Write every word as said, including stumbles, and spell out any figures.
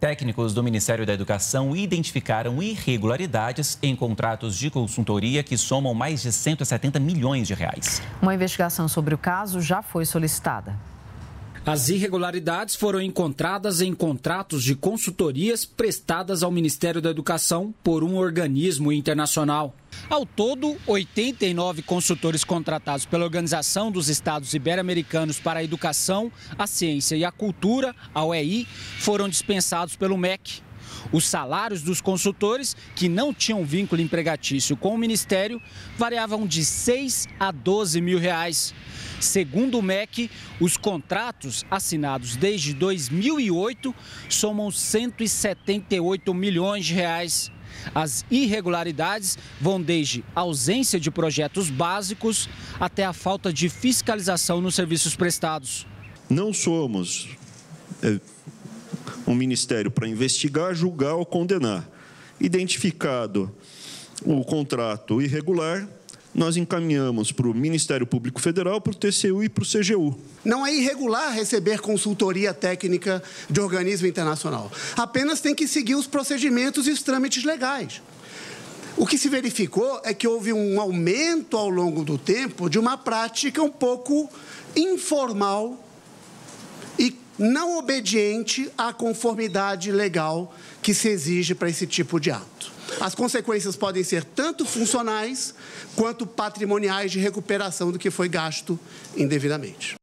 Técnicos do Ministério da Educação identificaram irregularidades em contratos de consultoria que somam mais de cento e setenta milhões de reais. Uma investigação sobre o caso já foi solicitada. As irregularidades foram encontradas em contratos de consultorias prestadas ao Ministério da Educação por um organismo internacional. Ao todo, oitenta e nove consultores contratados pela Organização dos Estados Ibero-Americanos para a Educação, a Ciência e a Cultura, a O E I, foram dispensados pelo M E C. Os salários dos consultores, que não tinham vínculo empregatício com o Ministério, variavam de seis a doze mil reais. Segundo o M E C, os contratos assinados desde dois mil e oito somam cento e setenta e oito milhões de reais. As irregularidades vão desde ausência de projetos básicos até a falta de fiscalização nos serviços prestados. Não somos é, um ministério para investigar, julgar ou condenar. Identificado o contrato irregular, nós encaminhamos para o Ministério Público Federal, para o T C U e para o C G U. Não é irregular receber consultoria técnica de organismo internacional. Apenas tem que seguir os procedimentos e os trâmites legais. O que se verificou é que houve um aumento ao longo do tempo de uma prática um pouco informal e não obediente à conformidade legal que se exige para esse tipo de ato. As consequências podem ser tanto funcionais quanto patrimoniais de recuperação do que foi gasto indevidamente.